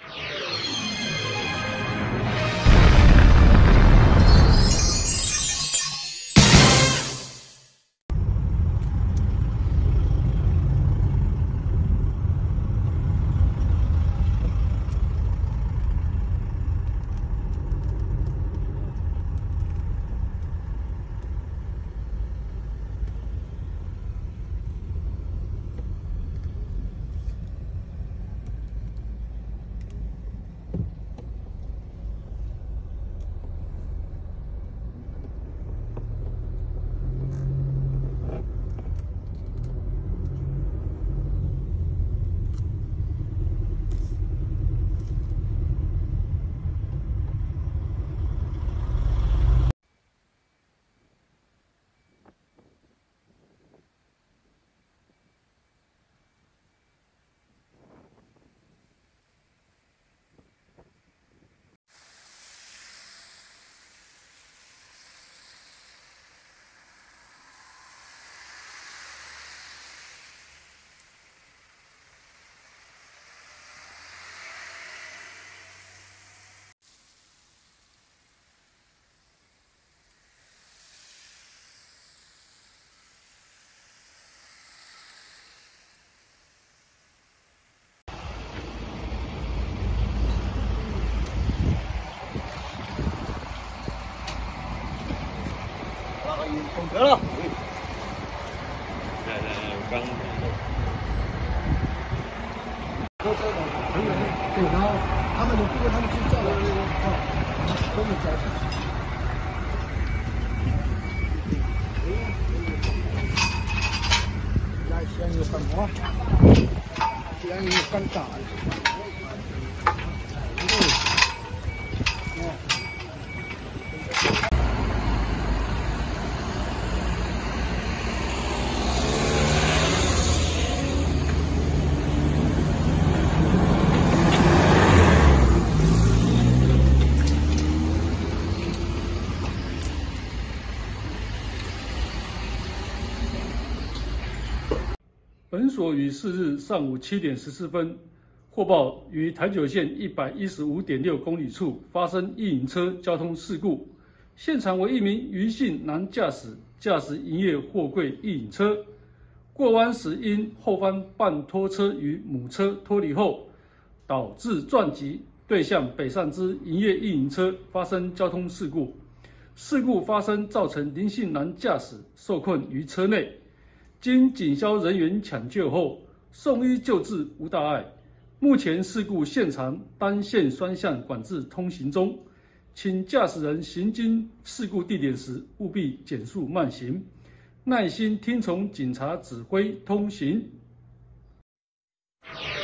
得了。 来，我刚。 对，然后他们的部分他们去叫了都是交钱。来，先有什么？先有干啥？ 本所于4日上午7点14分获报，于台九线115.6公里处发生一引车交通事故，现场为一名余姓男驾驶营业货柜一引车，过弯时因后方半拖车与母车脱离后，导致撞击对向北上之营业一引车发生交通事故。事故发生造成林姓男驾驶受困于车内。经警消人员抢救后，送医救治无大碍。目前事故现场单线双向管制通行中，请驾驶人行经事故地点时务必减速慢行，耐心听从警察指挥通行。